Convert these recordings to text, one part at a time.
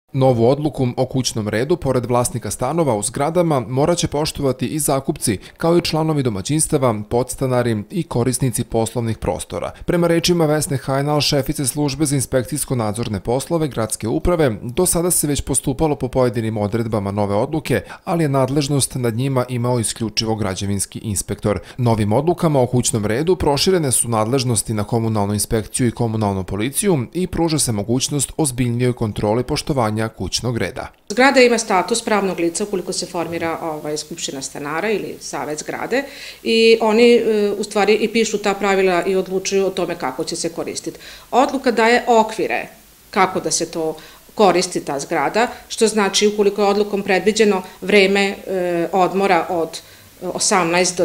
Novu odluku o kućnom redu, pored vlasnika stanova u zgradama, moraće poštovati i zakupci, kao i članovi domaćinstava, podstanari i korisnici poslovnih prostora. Prema rečima Vesne Hajnal, šefice službe za inspekcijsko-nadzorne poslove gradske uprave, do sada se već postupalo po pojedinim odredbama nove odluke, ali je nadležnost nad njima imao isključivo građevinski inspektor. Novim odlukama o kućnom redu proširene su nadležnosti na komunalnu inspekciju i komunalnu policiju i pruža se mogućnost ozbiljnijoj kontroli poštovanja kućnog reda. Zgrada ima status pravnog lica ukoliko se formira skupština stanara ili savet zgrade i oni u stvari i pišu ta pravila i odlučuju o tome kako će se koristiti. Odluka daje okvire kako da se to koristi ta zgrada, što znači ukoliko je odlukom predviđeno vreme odmora od 18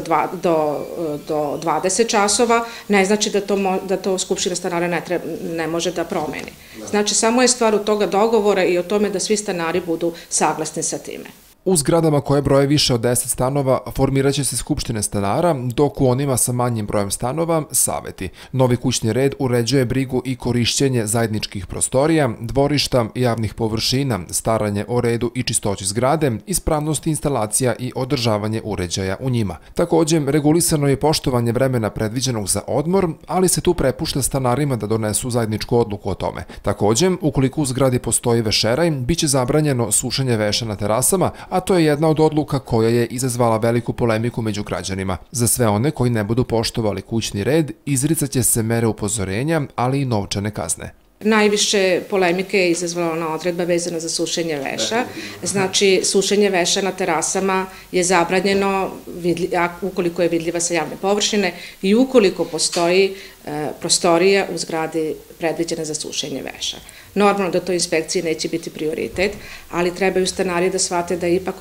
do 20 časova, ne znači da to skupština stanara ne može da promeni. Znači, samo je stvar od toga dogovora i o tome da svi stanari budu saglasni sa time. U zgradama koje broje više od 10 stanova formirat će se skupštine stanara, dok u onima sa manjim brojem stanova saveti. Novi kućni red uređuje brigu i korišćenje zajedničkih prostorija, dvorišta, javnih površina, staranje o redu i čistoći zgrade, ispravnost instalacija i održavanje uređaja u njima. Također, regulisano je poštovanje vremena predviđenog za odmor, ali se tu prepušta stanarima da donesu zajedničku odluku o tome. Također, ukoliko u zgradi postoji vešeraj, biće zabranjeno sušenje veša na terasama, a to je jedna od odluka koja je izazvala veliku polemiku među građanima. Za sve one koji ne budu poštovali kućni red, izricaće se mere upozorenja, ali i novčane kazne. Najviše polemike je izazvala ona odredba vezana za sušenje veša. Znači, sušenje veša na terasama je zabranjeno ukoliko je vidljiva sa javne površine i ukoliko postoji prostorija u zgradi predviđena za sušenje veša. Normalno da to inspekciji neće biti prioritet, ali trebaju stanari da shvate da je ipak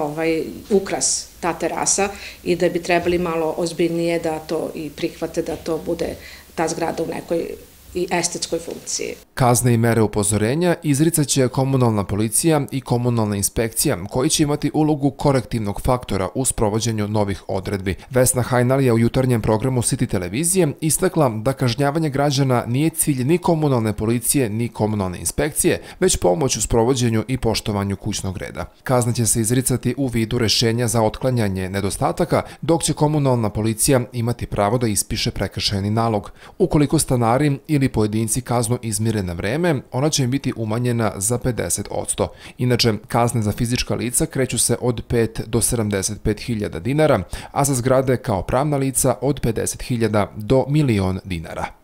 ukras ta terasa i da bi trebali malo ozbiljnije da to i prihvate, da to bude ta zgrada u nekoj i estetskoj funkciji. Kazne i mere upozorenja izricaće komunalna policija i komunalna inspekcija, koji će imati ulogu korektivnog faktora u sprovođenju novih odredbi. Vesna Hajnal je u jutarnjem programu City televizije istakla da kažnjavanje građana nije cilj ni komunalne policije ni komunalne inspekcije, već pomoć u sprovođenju i poštovanju kućnog reda. Kazna će se izricati u vidu rešenja za otklanjanje nedostataka, dok će komunalna policija imati pravo da ispiše prekršajni nalog. Ukoliko stanari ili pojedinci kaznu izmire na vreme, ona će im biti umanjena za 50%. Inače, kazne za fizička lica kreću se od 5 do 75.000 dinara, a za zgrade kao pravna lica od 50.000 do 1.000.000 dinara.